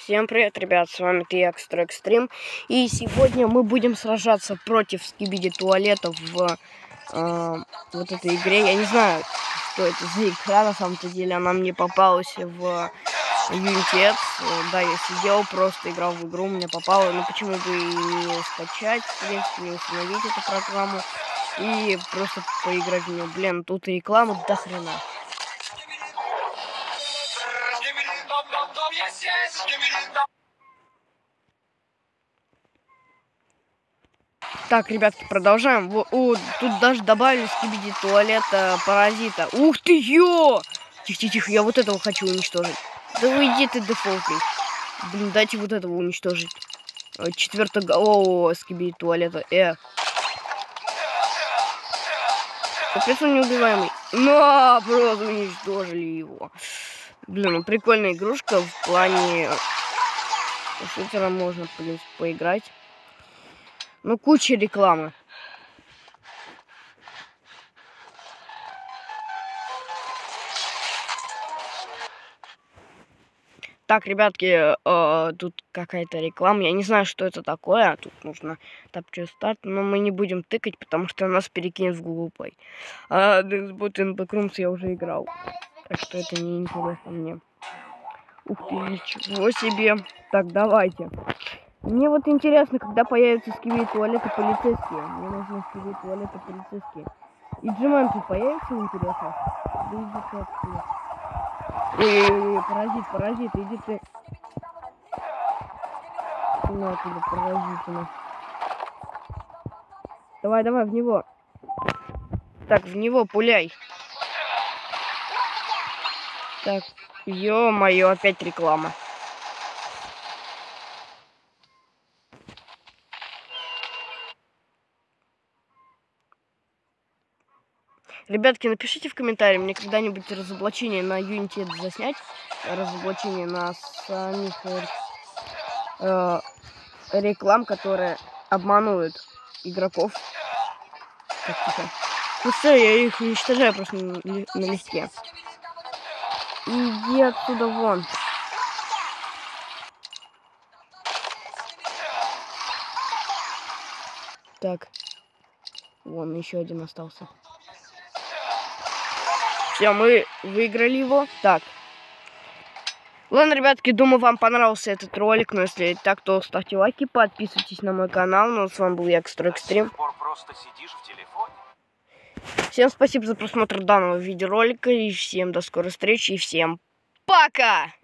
Всем привет, ребят, с вами я, Экстра Экстрим. И сегодня мы будем сражаться против скибиди туалетов в вот этой игре. Я не знаю, что это за игра, на самом-то деле. Она мне попалась в Unity. Да, я сидел, просто играл в игру, мне попало. Но почему бы и не скачать, в принципе, не установить эту программу и просто поиграть в нее. Блин, тут реклама до хрена. Так, ребятки, продолжаем. Тут даже добавили скибиди туалета паразита. Ух ты, ё! Тихо-тихо, я вот этого хочу уничтожить. Да уйди ты, дефолтный. Блин, дайте вот этого уничтожить. Четвертоголового скибиди туалета. Капец, он неубиваемый. На, просто уничтожили его. Блин, ну прикольная игрушка в плане шутера, можно, в принципе, поиграть. Ну, куча рекламы. Так, ребятки, тут какая-то реклама. Я не знаю, что это такое. Тут нужно тапчу старт, но мы не будем тыкать, потому что нас перекинет в Google Play. Dexbot Backrooms я уже играл. Так что это не интересно мне. Ух ты, ничего себе. Так, давайте. Мне вот интересно, когда появятся скибиди туалеты полицейские. Мне нужны скибиди туалеты полицейские. И Джиман тут появится, интересно? Да иди ты отсюда. Ой, паразит, иди ты. На тебе, паразитина. Давай, в него. Так, в него пуляй. Так, ё-моё, опять реклама. Ребятки, напишите в комментарии, мне когда-нибудь разоблачение на Unity заснять. Разоблачение на самих реклам, которые обманывают игроков. Так, тихо. Ну все, я их уничтожаю просто на листе. Иди отсюда вон. Так. Вон, еще один остался. Все, мы выиграли его. Так. Ладно, ребятки, думаю, вам понравился этот ролик. Но если так, то ставьте лайки, подписывайтесь на мой канал. Ну, с вами был я, Экстра Экстрим. Всем спасибо за просмотр данного видеоролика. И всем до скорой встречи. И всем пока!